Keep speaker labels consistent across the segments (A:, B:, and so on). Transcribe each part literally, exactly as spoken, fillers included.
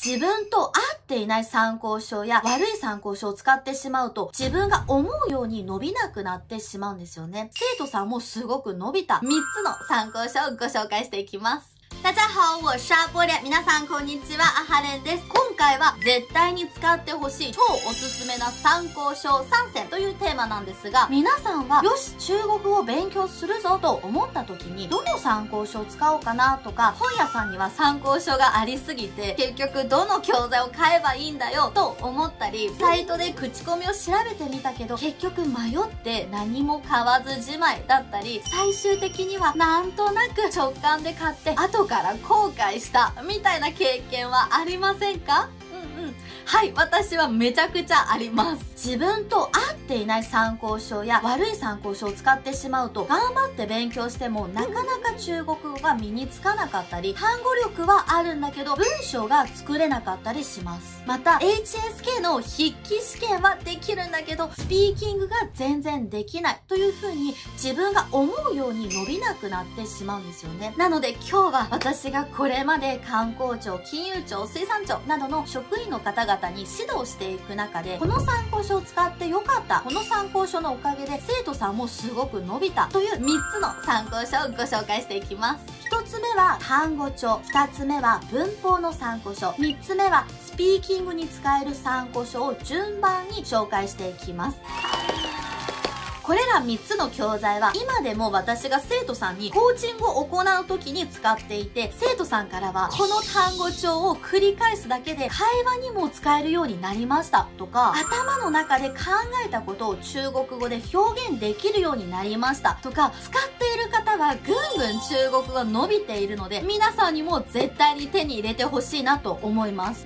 A: 自分と合っていない参考書や悪い参考書を使ってしまうと自分が思うように伸びなくなってしまうんですよね。生徒さんもすごく伸びたみっつの参考書をご紹介していきます。大家好，我是阿波莲。皆さんこんにちは、アハレンです。今回は絶対に使ってほしい超おすすめな参考書さんせんというテーマなんですが、皆さんはよし中国語を勉強するぞと思った時にどの参考書を使おうかなとか、本屋さんには参考書がありすぎて結局どの教材を買えばいいんだよと思ったり、サイトで口コミを調べてみたけど結局迷って何も買わずじまいだったり、最終的にはなんとなく直感で買って後から後悔したみたいな経験はありませんか？うんうん。はい、私はめちゃくちゃあります。自分と合っていない参考書や悪い参考書を使ってしまうと、頑張って勉強してもなかなか中国語が身につかなかったり、単語力はあるんだけど文章が作れなかったりします。また エイチエスケー の筆記試験はできるんだけどスピーキングが全然できないという風に自分が思うように伸びなくなってしまうんですよね。なので今日は私がこれまで観光庁、金融庁、水産庁などの職員の方々に指導していく中で、この参考書を使ってよかった、この参考書のおかげで生徒さんもすごく伸びたというみっつの参考書をご紹介していきます。ひとつめは単語帳、ふたつめは文法の参考書、みっつめはスピーキングに使える参考書を順番に紹介していきます。これらみっつの教材は今でも私が生徒さんにコーチングを行う時に使っていて、生徒さんからはこの単語帳を繰り返すだけで会話にも使えるようになりましたとか、頭の中で考えたことを中国語で表現できるようになりましたとか、使っている方はぐんぐん中国語が伸びているので、皆さんにも絶対に手に入れてほしいなと思います。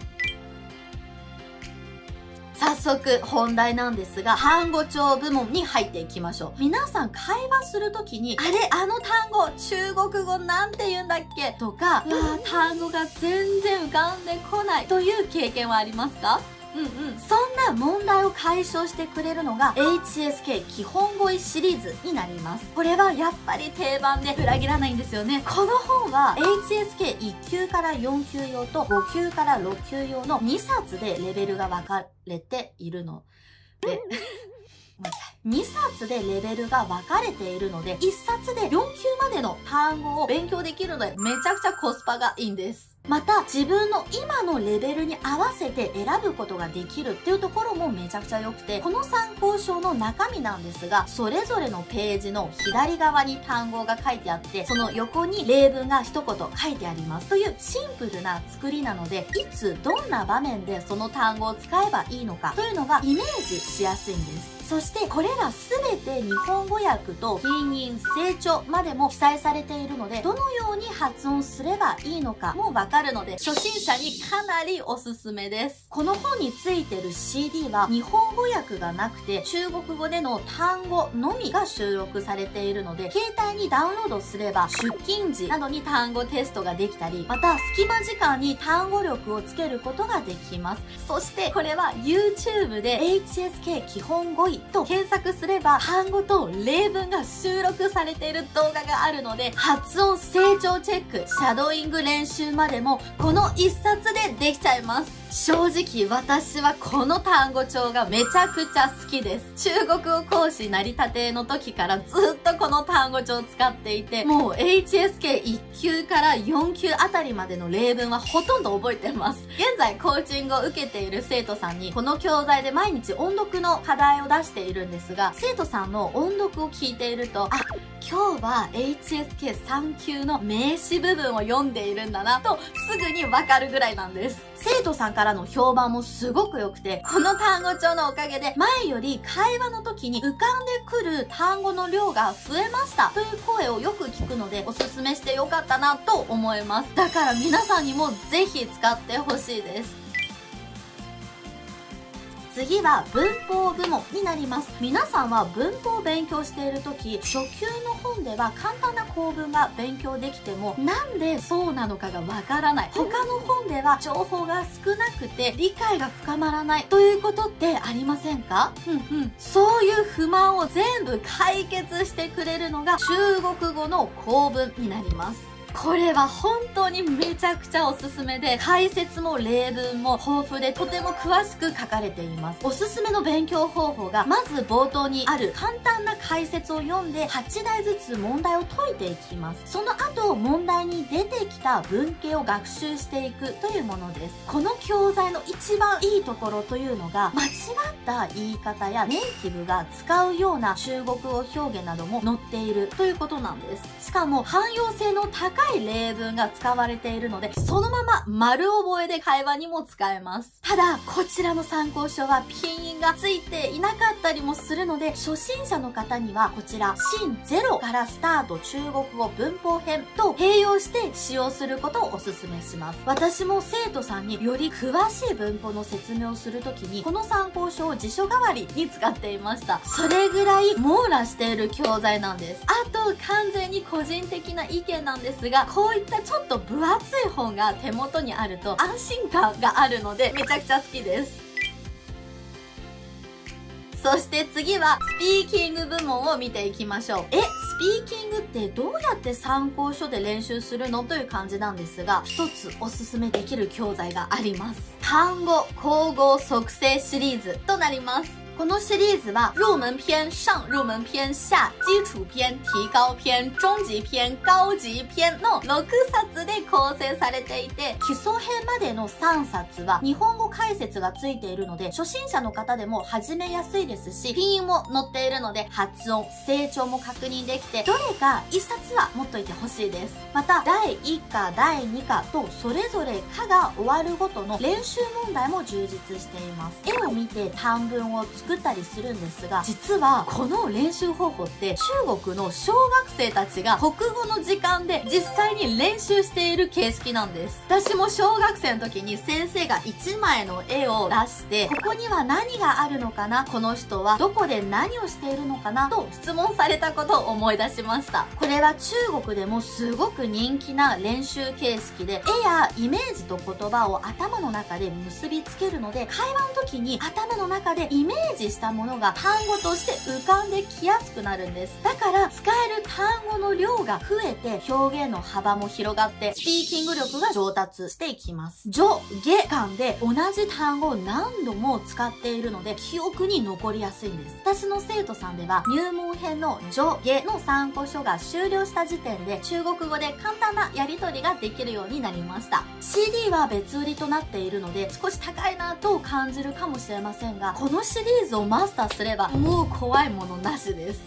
A: 早速本題なんですが、単語帳部門に入っていきましょう。皆さん会話するときに、あれあの単語、中国語なんて言うんだっけとか、うわー単語が全然浮かんでこないという経験はありますか？うんうん。そんな問題を解消してくれるのが エイチエスケー 基本語彙シリーズになります。これはやっぱり定番で裏切らないんですよね。この本は エイチエスケーいっ 級からよん級用とご級からろっ級用のにさつでレベルが分かれているのでにさつでレベルが分かれているので、いっさつでよん級までの単語を勉強できるのでめちゃくちゃコスパがいいんです。また自分の今のレベルに合わせて選ぶことができるっていうところもめちゃくちゃ良くて、この参考書の中身なんですが、それぞれのページの左側に単語が書いてあって、その横に例文が一言書いてありますというシンプルな作りなので、いつどんな場面でその単語を使えばいいのかというのがイメージしやすいんです。そしてこれらすべて日本語訳と拼音、成長までも記載されているので、どのように発音すればいいのかもわかるので、初心者にかなりおすすめです。この本についてる シーディー は日本語訳がなくて中国語での単語のみが収録されているので、携帯にダウンロードすれば出勤時などに単語テストができたり、また隙間時間に単語力をつけることができます。そしてこれは YouTube で エイチエスケー 基本語彙と検索すれば単語と例文が収録されている動画があるので、発音成長チェック、シャドーイング練習までもこの一冊でできちゃいます。正直私はこの単語帳がめちゃくちゃ好きです。中国語講師なりたての時からずっとこの単語帳を使っていて、もう エイチエスケーいっ 級からよん級あたりまでの例文はほとんど覚えてます。現在コーチングを受けている生徒さんにこの教材で毎日音読の課題を出しているんですが、生徒さんの音読を聞いていると、あ、今日は エイチエスケーさん 級の名詞部分を読んでいるんだなとすぐにわかるぐらいなんです。生徒さんからの評判もすごく良くて、この単語帳のおかげで前より会話の時に浮かんでくる単語の量が増えましたという声をよく聞くので、おすすめしてよかったなと思います。だから皆さんにもぜひ使ってほしいです。次は文法部門になります。皆さんは文法を勉強している時、初級の本では簡単な構文が勉強できても、なんでそうなのかがわからない。他の本では情報が少なくて理解が深まらないということってありませんか？うんうん。そういう不満を全部解決してくれるのが中国語の構文になります。 これは本当にめちゃくちゃおすすめで、解説も例文も豊富でとても詳しく書かれています。おすすめの勉強方法が、まず冒頭にある簡単な解説を読んではちだいずつ問題を解いていきます。その後、問題に出てきた文型を学習していくというものです。この教材の一番いいところというのが、間違った言い方やネイティブが使うような中国語表現なども載っているということなんです。しかも汎用性の高い例文が使われているので、そのまま丸覚えで会話にも使えます。ただ、こちらの参考書はピン音がついていなかったりもするので、初心者の方にはこちら、新ゼロからスタート中国語文法編と併用して使用することをお勧めします。私も生徒さんにより詳しい文法の説明をするときに、この参考書を辞書代わりに使っていました。それぐらい網羅している教材なんです。あと、完全に個人的な意見なんですが、こういったちょっと分厚い本が手元にあると安心感があるので、めちゃくちゃ好きです。そして次はスピーキング部門を見ていきましょう。え、スピーキングってどうやって参考書で練習するのという感じなんですが、一つおすすめできる教材があります。単語口語即成シリーズとなります。このシリーズは入門篇、上入門篇、下基礎篇、提高篇、中級篇、高級篇のろくさつで構成されていて、基礎編までのさんさつは日本語解説がついているので、初心者の方でも始めやすいですし、ピンも載っているので発音、成長も確認できて、どれかいっさつは持っといてほしいです。また、だいいっか、だいにかとそれぞれ課が終わるごとの練習問題も充実しています。絵を見て短文を作ったりするんですが、実はこの練習方法って中国の小学生たちが国語の時間で実際に練習している形式なんです。私も小学生の時に先生がいちまいの絵を出して、ここには何があるのかな、この人はどこで何をしているのかなと質問されたことを思い出しました。これは中国でもすごく人気な練習形式で、絵やイメージと言葉を頭の中で結びつけるので、会話の時に頭の中でイメージしたものが単語として浮かんできやすくなるんです。だから使える単語の量が増えて表現の幅も広がってスピーキング力が上達していきます。上下間で同じ単語を何度も使っているので記憶に残りやすいんです。私の生徒さんでは入門編の上下の参考書が終了した時点で中国語で簡単なやり取りができるようになりました。シーディー は別売りとなっているので少し高いなと感じるかもしれませんが、このシリーズをマスターすればもう怖いものなしです。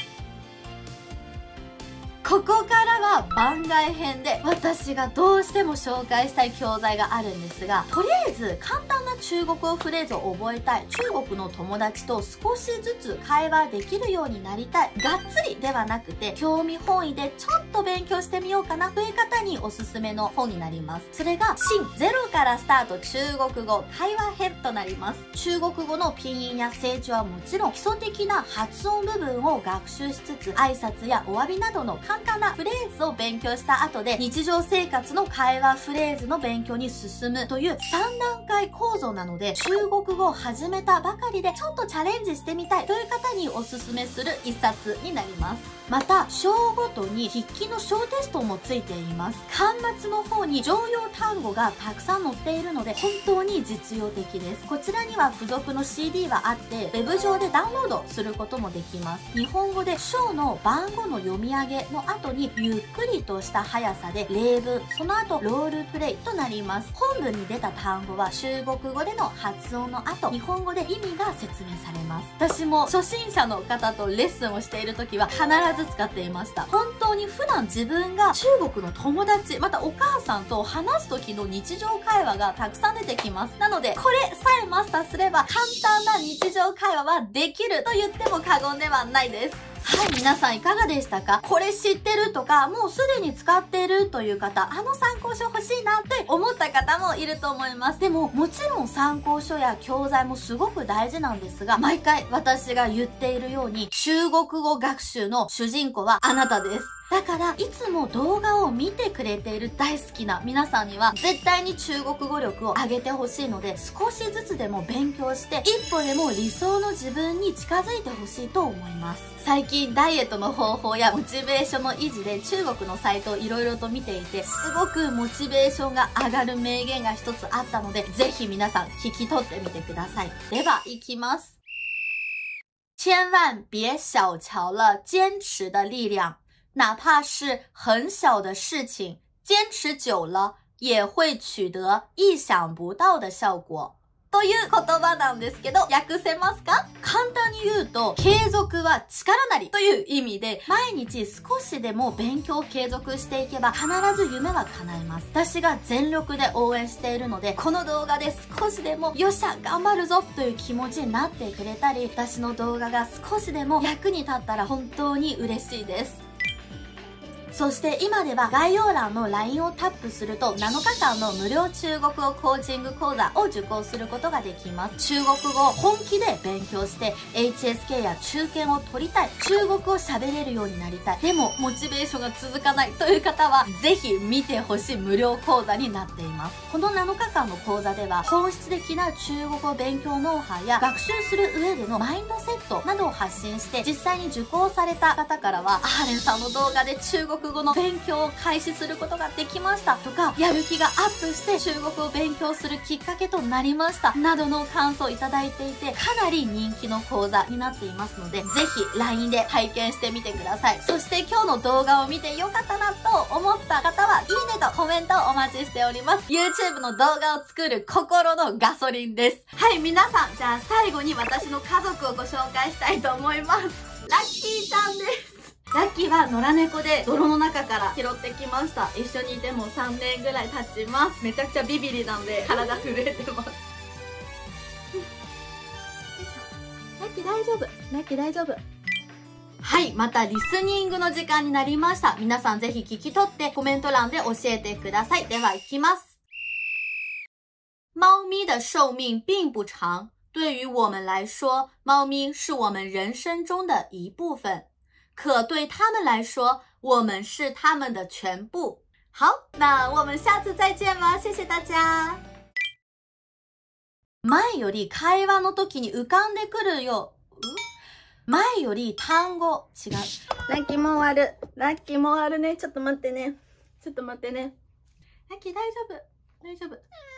A: ここからは番外編で私がどうしても紹介したい教材があるんですが、とりあえず簡単な中国語フレーズを覚えたい、中国の友達と少しずつ会話できるようになりたい、がっつりではなくて興味本位でちょっと勉強してみようかなという方におすすめの本になります。それが新ゼロからスタート中国語会話編となります。中国語のピン音や成長はもちろん基礎的な発音部分を学習しつつ、挨拶やお詫びなどの簡単なフレーズを勉強した後で日常生活の会話フレーズの勉強に進むというさんだんかい構造なので、中国語を始めたばかりでちょっとチャレンジしてみたいという方におすすめする一冊になります。また、章ごとに筆記の小テストもついています。巻末の方に常用単語がたくさん載っているので本当に実用的です。こちらには付属の シーディー はあって、ウェブ上でダウンロードすることもできます。日本語で章の番号の読み上げの後にゆっくりとした速さで例文、その後ロールプレイとなります。本文に出た単語は中国語での発音の後、日本語で意味が説明されます。私も初心者の方とレッスンをしている時は必ず使っていました。本当に普段自分が中国の友達、またお母さんと話す時の日常会話がたくさん出てきます。なので、これさえマスターすれば簡単な日常会話はできると言っても過言ではないです。はい、皆さんいかがでしたか？これ知ってるとか、もうすでに使ってるという方、あの参考書欲しいなって思った方もいると思います。でも、もちろん参考書や教材もすごく大事なんですが、毎回私が言っているように、中国語学習の主人公はあなたです。 だから、いつも動画を見てくれている大好きな皆さんには、絶対に中国語力を上げてほしいので、少しずつでも勉強して、一歩でも理想の自分に近づいてほしいと思います。最近、ダイエットの方法やモチベーションの維持で中国のサイトをいろいろと見ていて、すごくモチベーションが上がる名言が一つあったので、ぜひ皆さん聞き取ってみてください。では、いきます。千万别小瞧了坚持的力量。哪怕是很小的事情，坚持久了也会取得意想不到的效果。という言葉なんですけど、訳せますか？簡単に言うと、継続は力なりという意味で、毎日少しでも勉強を継続していけば必ず夢は叶います。私が全力で応援しているので、この動画で少しでも、よっしゃ、頑張るぞという気持ちになってくれたり、私の動画が少しでも役に立ったら本当に嬉しいです。そして今では概要欄の ライン をタップするとなのかかんの無料中国語コーチング講座を受講することができます。中国語を本気で勉強して エイチエスケー や中堅を取りたい。中国を喋れるようになりたい。でもモチベーションが続かないという方はぜひ見てほしい無料講座になっています。このなのかかんの講座では本質的な中国語勉強ノウハウや学習する上でのマインドセットなどを発信して実際に受講された方からはアーレンさんの動画で中国語の勉強を開始することができましたとか、やる気がアップして中国語を勉強するきっかけとなりましたなどの感想をいただいていて、かなり人気の講座になっていますので、ぜひ ライン で拝見してみてください。そして今日の動画を見てよかったなと思った方は、いいねとコメントをお待ちしております。YouTube の動画を作る心のガソリンです。はい、皆さん、じゃあ最後に私の家族をご紹介したいと思います。ラッキーちゃんです。ラッキーは野良猫で泥の中から拾ってきました。一緒にいてもさんねんぐらい経ちます。めちゃくちゃビビリなんで体震えてます。ラッキー大丈夫。ラッキー大丈夫。はい、またリスニングの時間になりました。皆さんぜひ聞き取ってコメント欄で教えてください。では行きます。猫咪的寿命并不长。对于我们来说，猫咪是我们人生中的一部分。可对他们来说，我们是他们的全部。好，那我们下次再见吧。谢谢大家。前より会話の時に浮かんでくるよ。前より単語、違う。
B: ラッキーもう終わる。ラッキーもう終わるね。ちょっと待ってね。ちょっと待ってね。
A: ラッキー大丈夫。大丈夫。